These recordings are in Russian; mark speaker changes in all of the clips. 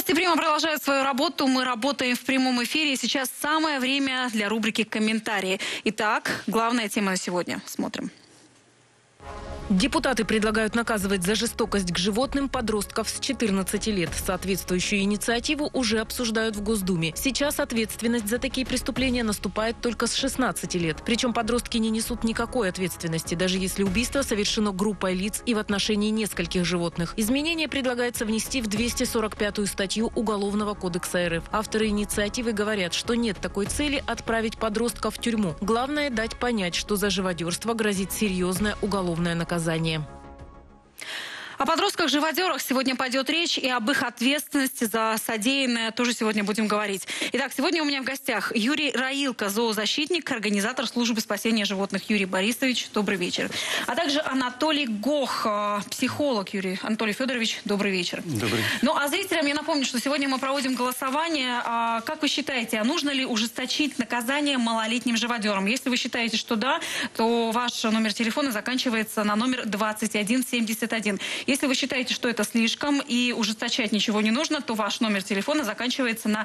Speaker 1: Новости Прима продолжают свою работу. Мы работаем в прямом эфире. Сейчас самое время для рубрики «Комментарии». Итак, главная тема на сегодня. Смотрим.
Speaker 2: Депутаты предлагают наказывать за жестокость к животным подростков с 14 лет. Соответствующую инициативу уже обсуждают в Госдуме. Сейчас ответственность за такие преступления наступает только с 16 лет. Причем подростки не несут никакой ответственности, даже если убийство совершено группой лиц и в отношении нескольких животных. Изменения предлагается внести в 245-ю статью Уголовного кодекса РФ. Авторы инициативы говорят, что нет такой цели отправить подростков в тюрьму. Главное – дать понять, что за живодерство грозит серьезное уголовное наказание.
Speaker 1: О подростках-живодерах сегодня пойдет речь, и об их ответственности за содеянное тоже сегодня будем говорить. Итак, сегодня у меня в гостях Юрий Раилко, зоозащитник, организатор службы спасения животных. Юрий Борисович, добрый вечер. А также Анатолий Гох, психолог. Юрий Анатолий Федорович, добрый вечер.
Speaker 3: Добрый.
Speaker 1: Ну а зрителям я напомню, что сегодня мы проводим голосование. Как вы считаете, а нужно ли ужесточить наказание малолетним живодерам? Если вы считаете, что да, то ваш номер телефона заканчивается на номер 2171. Если вы считаете, что это слишком и ужесточать ничего не нужно, то ваш номер телефона заканчивается на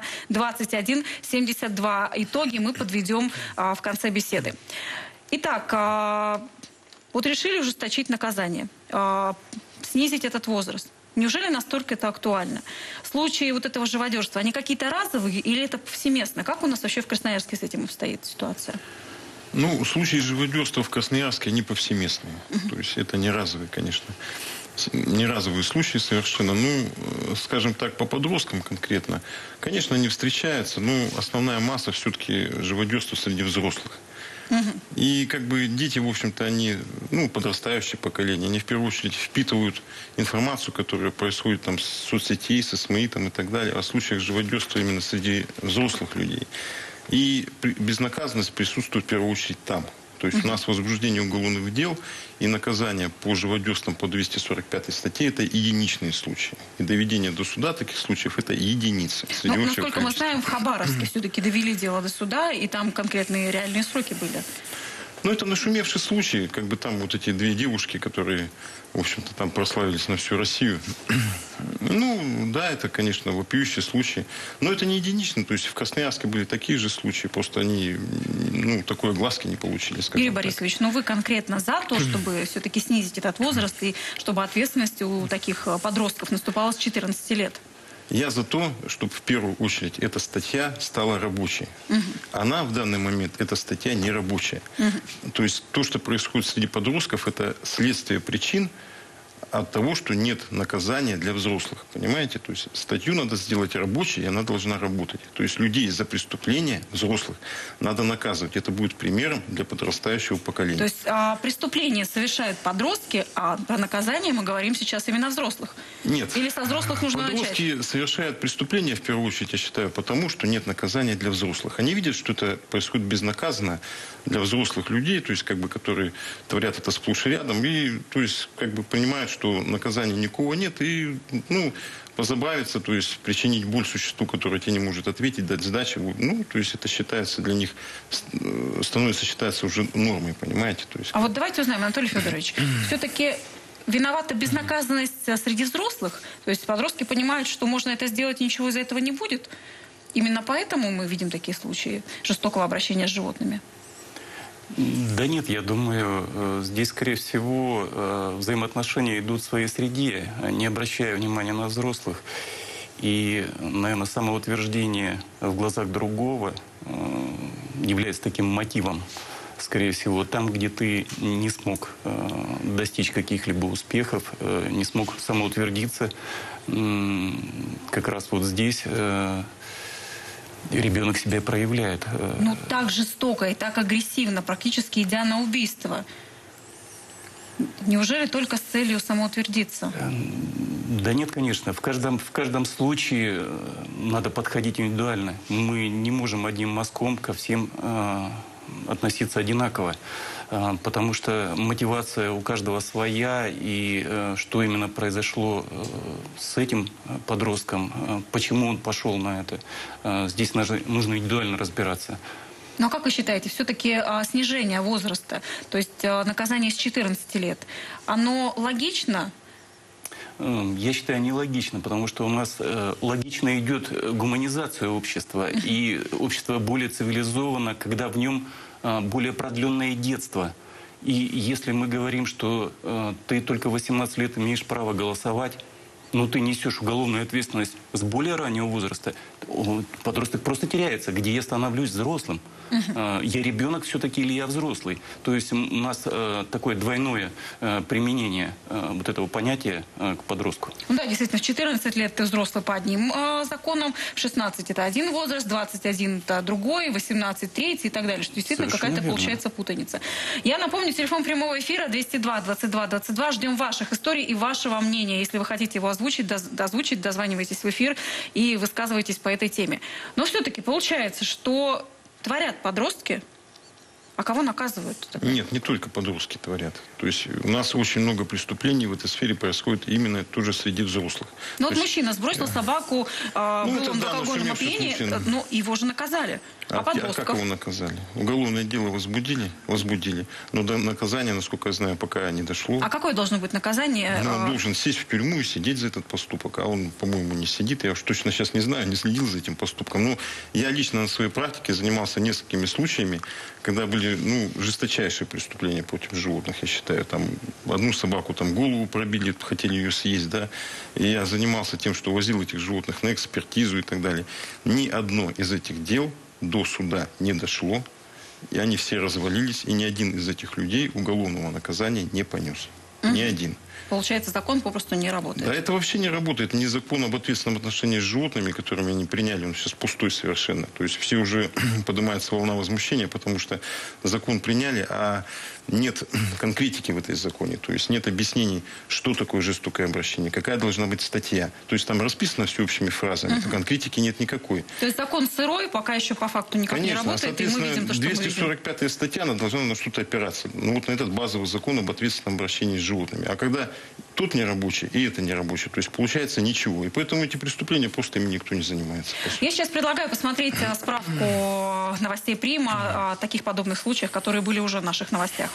Speaker 1: 2172. Итоги мы подведем в конце беседы. Итак, вот решили ужесточить наказание, снизить этот возраст. Неужели настолько это актуально? Случаи вот этого живодерства, они какие-то разовые или это повсеместно? Как у нас вообще в Красноярске с этим обстоит ситуация?
Speaker 3: Ну, случаи живодерства в Красноярске, они повсеместные. То есть это не разовые, конечно. Не разовые случаи совершенно. Ну, скажем так, по подросткам конкретно, конечно, они встречаются, но основная масса все-таки живодерства среди взрослых. И как бы дети, в общем-то, они, ну, подрастающее поколение, они в первую очередь впитывают информацию, которая происходит там с соцсетей, со СМИ там, и так далее, о случаях живодерства именно среди взрослых людей. И безнаказанность присутствует в первую очередь там. То есть у нас возбуждение уголовных дел и наказание по живодерствам по 245 статье – это единичные случаи. И доведение до суда таких случаев – это единицы.
Speaker 1: Ну, насколько мы знаем, в Хабаровске все-таки довели дело до суда, и там конкретные реальные сроки были.
Speaker 3: Ну, это нашумевший случай. Как бы там вот эти две девушки, которые, в общем-то, там прославились на всю Россию. Ну, да, это, конечно, вопиющий случай. Но это не единично. То есть в Красноярске были такие же случаи. Просто они, ну, такой огласки не получили, скажем
Speaker 1: Юрий
Speaker 3: так.
Speaker 1: Борисович, ну вы конкретно за то, чтобы все-таки снизить этот возраст и чтобы ответственность у таких подростков наступала с 14 лет?
Speaker 3: Я за то, чтобы в первую очередь эта статья стала рабочей. Она в данный момент, эта статья не рабочая. То есть то, что происходит среди подростков, это следствие причин от того, что нет наказания для взрослых. Понимаете? То есть статью надо сделать рабочей, и она должна работать. То есть людей за преступления взрослых надо наказывать. Это будет примером для подрастающего поколения.
Speaker 1: То есть преступления совершают подростки, а про наказание мы говорим сейчас именно взрослых?
Speaker 3: Нет.
Speaker 1: Или со взрослых нужно начать?
Speaker 3: Подростки совершают преступления, в первую очередь, я считаю, потому что нет наказания для взрослых. Они видят, что это происходит безнаказанно для взрослых людей, то есть, как бы, которые творят это сплошь и рядом, и, то есть, как бы, понимают, что наказания никакого нет, и, ну, позабавиться, то есть, причинить боль существу, которое тебе не может ответить, дать сдачу, ну, то есть, это считается для них, считается уже нормой, понимаете? То есть,
Speaker 1: а вот давайте узнаем, Анатолий Федорович, все-таки виновата безнаказанность среди взрослых? То есть, подростки понимают, что можно это сделать, и ничего из-за этого не будет? Именно поэтому мы видим такие случаи жестокого обращения с животными?
Speaker 4: Да нет, я думаю, здесь, скорее всего, взаимоотношения идут в своей среде, не обращая внимания на взрослых. И, наверное, самоутверждение в глазах другого является таким мотивом. Скорее всего, там, где ты не смог достичь каких-либо успехов, не смог самоутвердиться, как раз вот здесь ребенок себя проявляет.
Speaker 1: Ну, так жестоко и так агрессивно, практически идя на убийство. Неужели только с целью самоутвердиться?
Speaker 4: Да нет, конечно. В каждом случае надо подходить индивидуально. Мы не можем одним мазком ко всем относиться одинаково. Потому что мотивация у каждого своя, и что именно произошло с этим подростком, почему он пошел на это, здесь нужно индивидуально разбираться.
Speaker 1: Но как вы считаете, все-таки снижение возраста, то есть наказание с 14 лет, оно логично?
Speaker 4: я считаю, нелогично, потому что у нас логично идет гуманизация общества, и общество более цивилизовано, когда в нем более продленное детство. И если мы говорим, что ты только 18 лет имеешь право голосовать, но ты несешь уголовную ответственность с более раннего возраста, подросток просто теряется. Где я становлюсь взрослым? Я ребенок все-таки или я взрослый? То есть у нас такое двойное применение вот этого понятия к подростку.
Speaker 1: Ну да, действительно, в 14 лет ты взрослый по одним законам, в 16 это один возраст, 21 это другой, 18 третий и так далее. Что действительно какая-то получается путаница. Я напомню, телефон прямого эфира 202-22-22. Ждем ваших историй и вашего мнения. Если вы хотите его озвучить, дозванивайтесь в эфир и высказывайтесь по этой теме. Но все-таки получается, что творят подростки, а кого наказывают?
Speaker 3: Нет, не только подростки творят. То есть у нас очень много преступлений в этой сфере происходит именно тоже среди взрослых.
Speaker 1: Ну вот мужчина сбросил собаку в алкогольном опьянении, но его же наказали. А подростков?
Speaker 3: Как его наказали? Уголовное дело возбудили, но до наказания, насколько я знаю, пока не дошло.
Speaker 1: А какое должно быть наказание?
Speaker 3: Он должен сесть в тюрьму и сидеть за этот поступок. А он, по-моему, не сидит. Я уж точно сейчас не знаю, не следил за этим поступком. Но я лично на своей практике занимался несколькими случаями, когда были жесточайшие преступления против животных, я считаю. Там одну собаку голову пробили, хотели ее съесть, да. И я занимался тем, что возил этих животных на экспертизу и так далее. Ни одно из этих дел до суда не дошло, и они все развалились, и ни один из этих людей уголовного наказания не понес. Ни один.
Speaker 1: Получается, закон попросту не работает.
Speaker 3: Да, это вообще не работает. Не закон об ответственном отношении с животными, которыми они приняли, он сейчас пустой совершенно. То есть все уже поднимается волна возмущения, потому что закон приняли, а нет конкретики в этой законе. То есть нет объяснений, что такое жестокое обращение, какая должна быть статья. То есть там расписано все общими фразами, конкретики нет никакой.
Speaker 1: То есть закон сырой, пока еще по факту никак не работает, и мы видим то, что мы видим.
Speaker 3: 245-я статья, она должна на что-то опираться. Вот на этот базовый закон об ответственном обращении с животными. А когда тот не рабочий, и это не рабочий, то есть получается ничего. И поэтому эти преступления просто ими никто не занимается.
Speaker 1: Я сейчас предлагаю посмотреть справку новостей Прима о таких подобных случаях, которые были уже в наших новостях.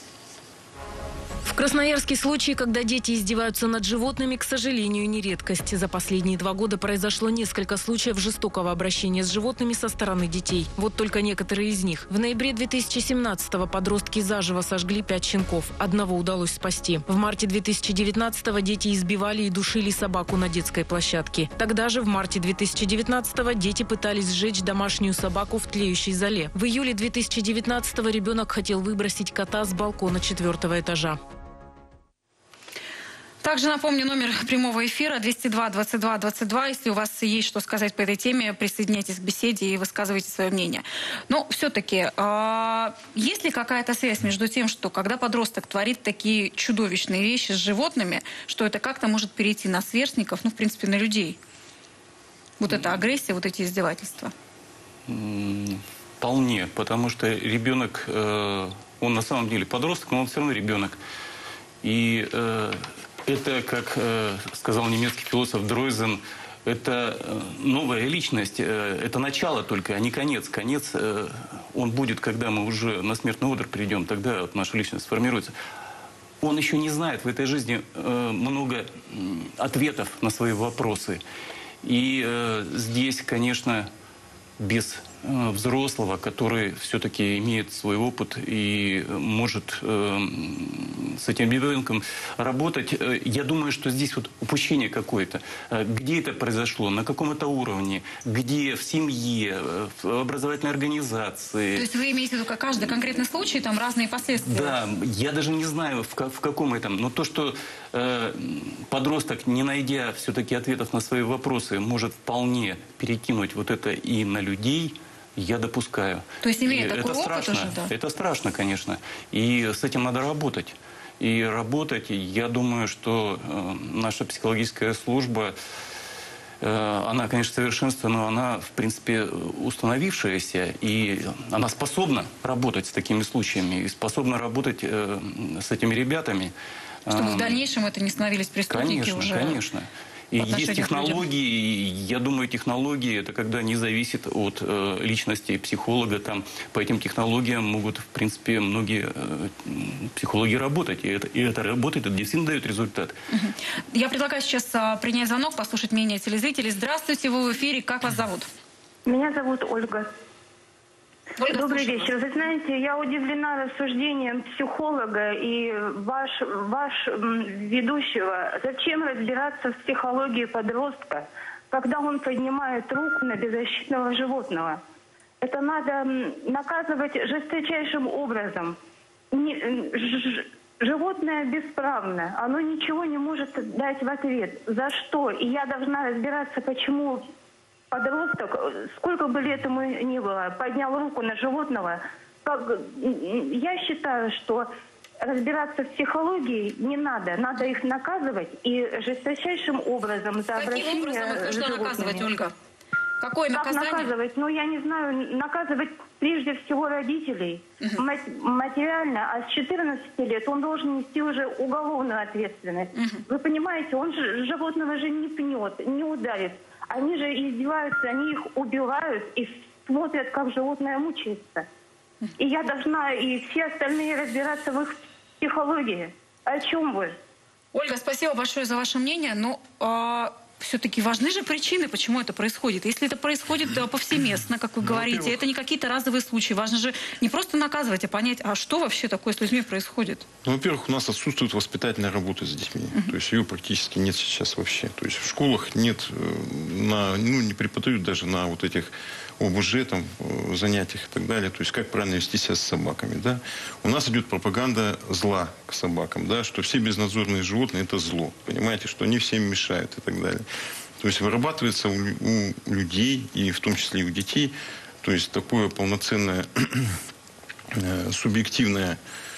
Speaker 2: В Красноярске случаи, когда дети издеваются над животными, к сожалению, не редкость. За последние 2 года произошло несколько случаев жестокого обращения с животными со стороны детей. Вот только некоторые из них. В ноябре 2017-го подростки заживо сожгли 5 щенков. Одного удалось спасти. В марте 2019-го дети избивали и душили собаку на детской площадке. Тогда же, в марте 2019-го, дети пытались сжечь домашнюю собаку в тлеющей золе. В июле 2019-го ребенок хотел выбросить кота с балкона 4-го этажа.
Speaker 1: Также напомню номер прямого эфира 202-22-22. Если у вас есть что сказать по этой теме, присоединяйтесь к беседе и высказывайте свое мнение. Но все-таки, есть ли какая-то связь между тем, что когда подросток творит такие чудовищные вещи с животными, что это как-то может перейти на сверстников, в принципе, на людей? Вот эта агрессия, вот эти издевательства?
Speaker 4: Вполне, потому что ребенок, он на самом деле подросток, но он все равно ребенок. И это, как сказал немецкий философ Дройзен, это новая личность, это начало только, а не конец. Конец, он будет, когда мы уже на смертный одр придем, тогда вот наша личность сформируется. Он еще не знает в этой жизни много ответов на свои вопросы. И здесь, конечно, без взрослого, который все-таки имеет свой опыт и может с этим ребенком работать. Я думаю, что здесь вот упущение какое-то. Где это произошло, на каком это уровне, где, в семье, в образовательной организации.
Speaker 1: То есть вы имеете в виду, как каждый конкретный случай, там разные последствия?
Speaker 4: Да, я даже не знаю, в каком этом. Но то, что подросток, не найдя все-таки ответов на свои вопросы, может вполне перекинуть вот это и на людей, я допускаю.
Speaker 1: То есть имея такой опыт
Speaker 4: страшно,
Speaker 1: уже, да?
Speaker 4: Это страшно, конечно. И с этим надо работать. И работать, я думаю, что наша психологическая служба, она, конечно, совершенствована, но она, в принципе, установившаяся. И она способна работать с такими случаями. И способна работать с этими ребятами.
Speaker 1: Чтобы в дальнейшем это не становились преступники
Speaker 4: конечно,
Speaker 1: уже.
Speaker 4: Конечно. И есть технологии, я думаю, технологии это когда не зависит от личности психолога. Там, по этим технологиям могут, в принципе, многие психологи работать. И это работает, это действительно дает результат.
Speaker 1: Я предлагаю сейчас принять звонок, послушать мнение телезрителей. Здравствуйте, вы в эфире. Как вас зовут?
Speaker 5: Меня зовут Ольга.
Speaker 1: Ольга,
Speaker 5: добрый вечер. Вы знаете, я удивлена рассуждением психолога и ваш ведущего. Зачем разбираться в психологии подростка, когда он поднимает руку на беззащитного животного? Это надо наказывать жесточайшим образом. Животное бесправно, оно ничего не может дать в ответ. За что? И я должна разбираться, почему подросток, сколько бы лет ему ни было, поднял руку на животного. Я считаю, что разбираться в психологии не надо. Надо их наказывать и жесточайшим образом за обращение с животными.
Speaker 1: Каким образом нужно наказывать, Ольга? Какое наказание?
Speaker 5: Как наказывать? Ну, я не знаю. Наказывать прежде всего родителей материально, а с 14 лет он должен нести уже уголовную ответственность. Вы понимаете, он же животного же не пнет, не ударит. Они же издеваются, они их убивают и смотрят, как животное мучается. И я должна, и все остальные разбираться в их психологии. О чем вы?
Speaker 1: Ольга, спасибо большое за ваше мнение. Но все-таки важны же причины, почему это происходит. Если это происходит повсеместно, как вы говорите, это не какие-то разовые случаи. Важно же не просто наказывать, а понять, а что вообще такое с людьми происходит.
Speaker 3: Ну, во-первых, у нас отсутствует воспитательная работа с детьми. То есть ее практически нет сейчас вообще. То есть в школах нет, не преподают даже на вот этих ОБЖ, там, занятиях и так далее. То есть как правильно вести себя с собаками. Да? У нас идет пропаганда зла к собакам, да? Что все безнадзорные животные – это зло. Понимаете, что они всем мешают и так далее. То есть вырабатывается у людей, и в том числе и у детей, то есть такое полноценное субъективная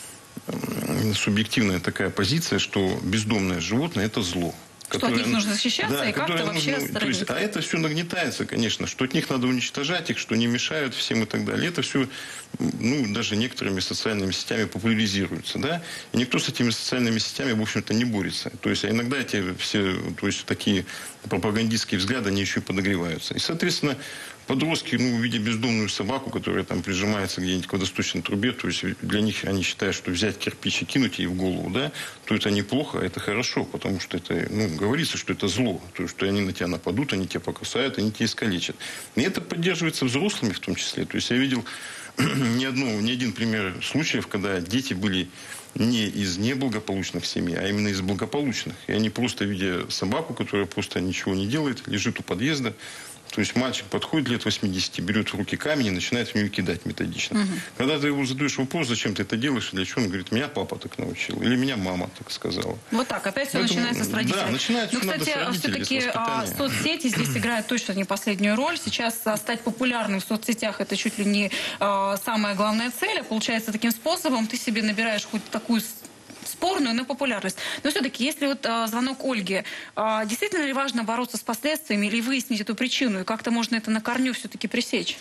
Speaker 3: такая позиция, что бездомное животное – это зло.
Speaker 1: Что от них нужно защищаться, да, и как-то вообще отстранить.
Speaker 3: А это все нагнетается, конечно, что от них надо уничтожать их, что не мешают всем и так далее. Это все, даже некоторыми социальными сетями популяризируется, да. И никто с этими социальными сетями, в общем-то, не борется. То есть, иногда эти все, такие пропагандистские взгляды, они еще и подогреваются. И, соответственно, подростки, видя бездомную собаку, которая там прижимается где-нибудь к водосточной трубе, то есть для них они считают, что взять кирпич и кинуть ей в голову, да, то это неплохо, а это хорошо, потому что это, говорится, что это зло, то есть что они на тебя нападут, они тебя покусают, они тебя искалечат. И это поддерживается взрослыми в том числе. То есть я видел не один пример случаев, когда дети были не из неблагополучных семей, а именно из благополучных. И они просто, видя собаку, которая просто ничего не делает, лежит у подъезда, то есть мальчик подходит лет 80, берет в руки камень и начинает в нее кидать методично. Когда ты его задаешь вопрос, зачем ты это делаешь, для чего, он говорит, меня папа так научил, или меня мама так сказала.
Speaker 1: Вот так, опять все начинается с родителей.
Speaker 3: Да, начинается
Speaker 1: кстати, все-таки соцсети здесь играют точно не последнюю роль. Сейчас стать популярным в соцсетях – это чуть ли не самая главная цель. А получается, таким способом ты себе набираешь хоть такую спорную, но популярность. Но все-таки, если звонок Ольги, действительно ли важно бороться с последствиями или выяснить эту причину? И как-то можно это на корню все-таки пресечь?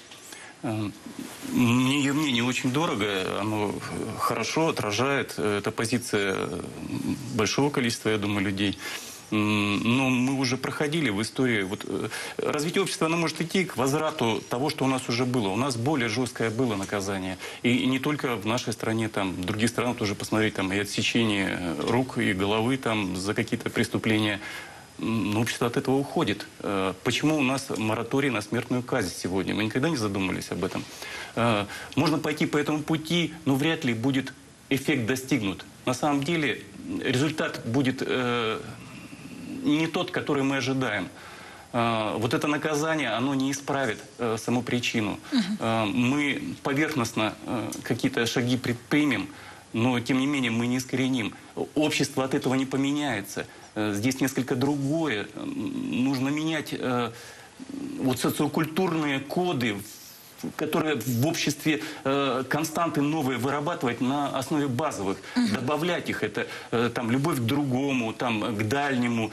Speaker 4: Мне ее мнение очень дорого, оно хорошо отражает, это позиция большого количества, я думаю, людей. Но мы уже проходили в истории. Развитие общества, оно может идти к возврату того, что у нас уже было. У нас более жесткое было наказание. И не только в нашей стране, там, в других странах тоже посмотреть, там, и отсечение рук и головы там, за какие-то преступления. Но общество от этого уходит. Почему у нас мораторий на смертную казнь сегодня? Мы никогда не задумывались об этом. Можно пойти по этому пути, но вряд ли будет эффект достигнут. На самом деле результат будет не тот, который мы ожидаем. Вот это наказание, оно не исправит саму причину. Мы поверхностно какие-то шаги предпримем, но тем не менее мы не искореним. Общество от этого не поменяется. Здесь несколько другое. Нужно менять социокультурные коды, которые в обществе константы новые вырабатывать на основе базовых, добавлять их, это там любовь к другому, там к дальнему,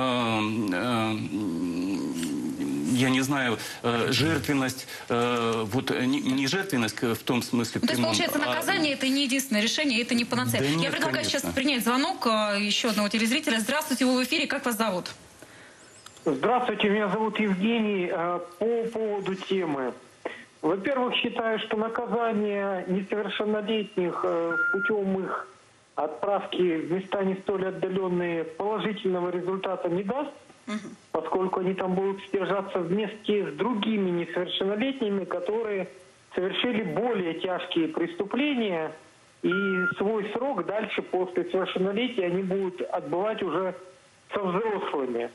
Speaker 4: я не знаю, жертвенность, не жертвенность в том смысле.
Speaker 1: То есть, получается, наказание это не единственное решение, это не панацея. Я предлагаю сейчас принять звонок еще одного телезрителя. Здравствуйте, вы в эфире, как вас зовут?
Speaker 6: Здравствуйте, меня зовут Евгений. По поводу темы. Во-первых, считаю, что наказание несовершеннолетних путем их отправки в места не столь отдаленные положительного результата не даст, поскольку они там будут содержаться вместе с другими несовершеннолетними, которые совершили более тяжкие преступления, и свой срок дальше после совершеннолетия они будут отбывать уже со взрослыми.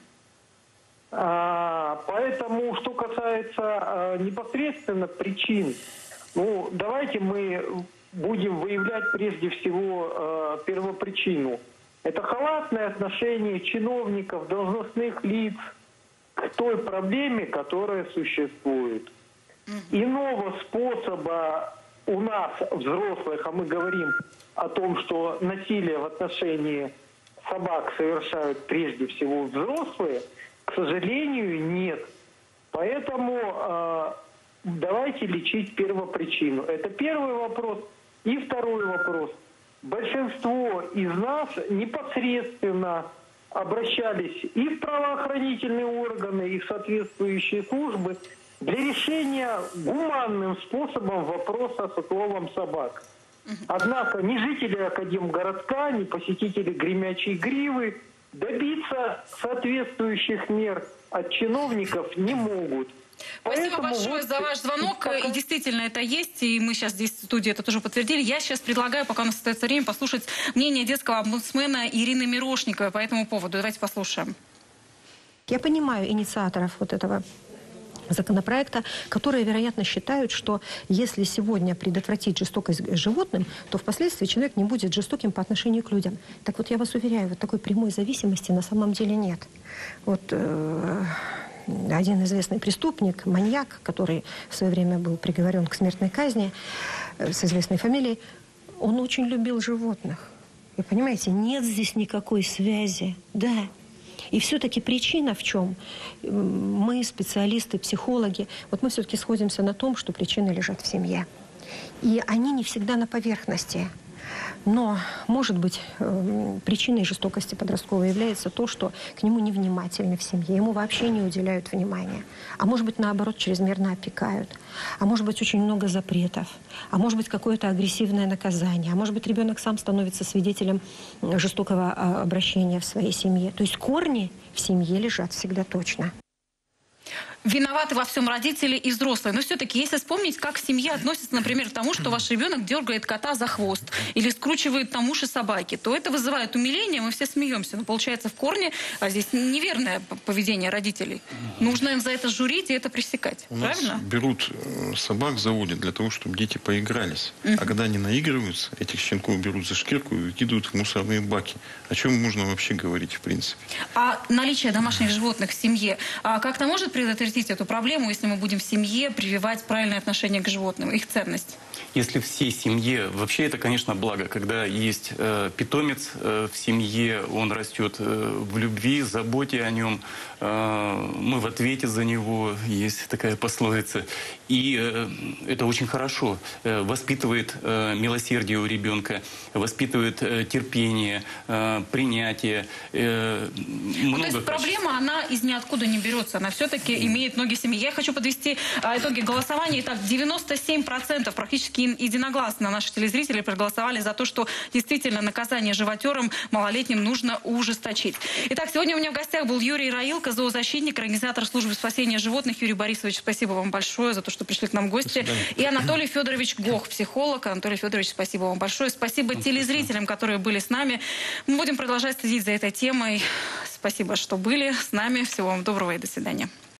Speaker 6: Поэтому, что касается непосредственно причин, ну, давайте мы будем выявлять прежде всего первопричину. Это халатное отношение чиновников, должностных лиц к той проблеме, которая существует. Иного способа у нас, взрослых, а мы говорим о том, что насилие в отношении собак совершают прежде всего взрослые, к сожалению, нет. Поэтому давайте лечить первопричину. Это первый вопрос. И второй вопрос. Большинство из нас непосредственно обращались и в правоохранительные органы, и в соответствующие службы для решения гуманным способом вопроса с отловом собак. Однако ни жители Академгородка, ни посетители Гремячей Гривы добиться соответствующих мер от чиновников не могут.
Speaker 1: Спасибо большое за ваш звонок. И действительно это есть. И мы сейчас здесь в студии это тоже подтвердили. Я сейчас предлагаю, пока у нас остается время, послушать мнение детского омбудсмена Ирины Мирошниковой по этому поводу. Давайте послушаем.
Speaker 7: Я понимаю инициаторов вот этого законопроекта, которые, вероятно, считают, что если сегодня предотвратить жестокость к животным, то впоследствии человек не будет жестоким по отношению к людям. Так вот, я вас уверяю, вот такой прямой зависимости на самом деле нет. Вот один известный преступник, маньяк, который в свое время был приговорен к смертной казни с известной фамилией, он очень любил животных. Вы понимаете, нет здесь никакой связи. Да. И все-таки причина в чем? Мы, специалисты, психологи, вот мы все-таки сходимся на том, что причины лежат в семье. И они не всегда на поверхности. Но, может быть, причиной жестокости подростковой является то, что к нему невнимательны в семье, ему вообще не уделяют внимания. А может быть, наоборот, чрезмерно опекают. А может быть, очень много запретов. А может быть, какое-то агрессивное наказание. А может быть, ребенок сам становится свидетелем жестокого обращения в своей семье. То есть корни в семье лежат всегда точно.
Speaker 1: Виноваты во всем родители и взрослые. Но все-таки, если вспомнить, как семья относится, например, к тому, что ваш ребенок дергает кота за хвост или скручивает там уши собаки, то это вызывает умиление, мы все смеемся. Но получается в корне здесь неверное поведение родителей. Нужно им за это журить и это пресекать.
Speaker 3: У
Speaker 1: правильно?
Speaker 3: нас берут собак, заводят для того, чтобы дети поигрались. А когда они наигрываются, этих щенков берут за шкирку и выкидывают в мусорные баки. О чем можно вообще говорить в принципе?
Speaker 1: А наличие домашних животных в семье как-то может предотвратить эту проблему, если мы будем в семье прививать правильное отношение к животным, их ценность?
Speaker 4: Если всей семье, вообще это, конечно, благо, когда есть питомец в семье, он растет в любви, заботе о нем, мы в ответе за него, есть такая пословица. И это очень хорошо. Воспитывает милосердие у ребенка, воспитывает терпение, принятие.
Speaker 1: То есть проблема, она из ниоткуда не берется, она все-таки имеет ноги семьи. Я хочу подвести итоги голосования. Итак, 97% практически единогласно наши телезрители проголосовали за то, что действительно наказание животерам малолетним нужно ужесточить. Итак, сегодня у меня в гостях был Юрий Раилко, зоозащитник, организатор службы спасения животных. Юрий Борисович, спасибо вам большое за то, что пришли к нам в гости. И Анатолий Федорович Гох, психолог. Анатолий Федорович, спасибо вам большое. Спасибо телезрителям, которые были с нами. Мы будем продолжать следить за этой темой. Спасибо, что были с нами. Всего вам доброго и до свидания.